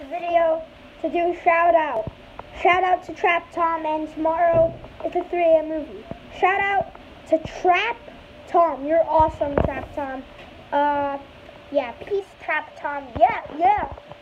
video to do a shout out. Shout out to Trap Tom, and tomorrow is the 3 a.m. movie. Shout out to Trap Tom. You're awesome, Trap Tom. Yeah, peace, Trap Tom. Yeah.